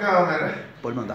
câmera. Pode mandar.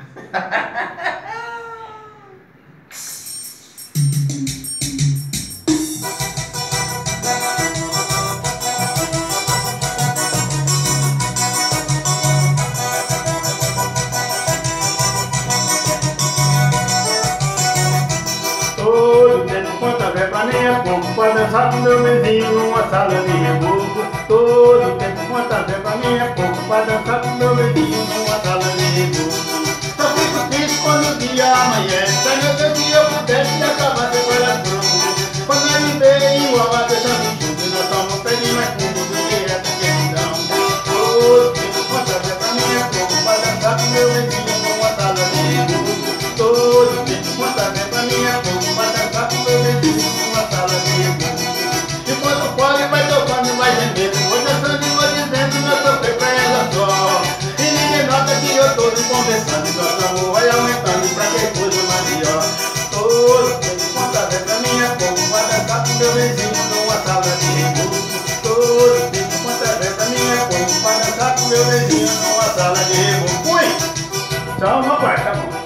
Todo tempo quanto a pra mim é pouco pra dançar com meu vizinho numa sala de reboco. Todo tempo quanto a pra mim é pouco pra dançar com meu vizinho numa sala de reboco. Só fico triste quando o dia amanhece, ainda que o dia eu pudesse acabar sem coração. Quando ele veio a bater tanto chuva, nós estamos perdendo mais fundo do que essa questão. Todo tempo quanto a pra mim é pouco pra dançar com meu vizinho numa sala de reboco. Todo tempo quanto a pra mim é pouco pra dançar com meu vizinho numa sala de reboco. Enquanto o fole vai tocando e vai gemendo, vou dançando e vou dizendo que eu sofri pra ela só. E ninguém nota que eu tô me conversando, e nosso amor vai aumentando pra que coisa mais pior. Todo tempo quanto a pra mim é pouco pra dançar com meu vizinho numa sala de reboco. Todo tempo quanto a pra mim é pouco pra dançar com meu vizinho numa sala de reboco. Fui! Tchau, rapaz, tá bom.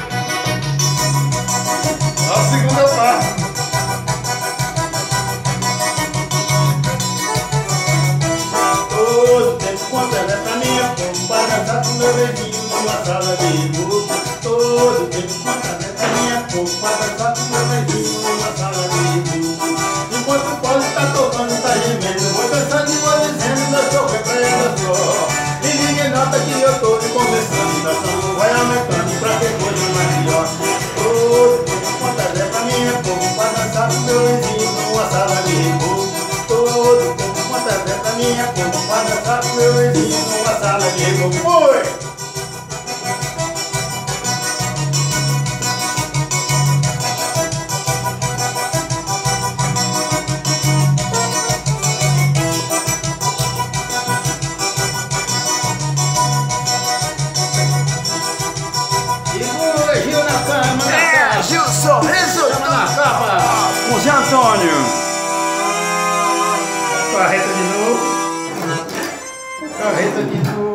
A segunda parte. Todo tempo quanto é pra mim é pouco pra dançar com meu vizinho numa sala de reboco. Todo tempo quanto é pra mim é pouco pra dançar com meu vizinho numa sala de reboco. Enquanto o pole tá tocando, tá gemendo, vou dançando e vou dizendo que eu sou pra ela só. E ninguém nota que eu tô me conversando, nosso amor vai aumentando pra que coisa mais pior. Todo tempo quanto é pra mim é pouco pra dançar com meu vizinho numa sala de reboco. Todo tempo quanto é pra mim é pouco pra dançar com meu vizinho numa sala de reboco. Foi! Gil na cama, na capa. Gil Sorriso Cama na capa. com Zé Antônio. Carreta de novo. Carreta de novo.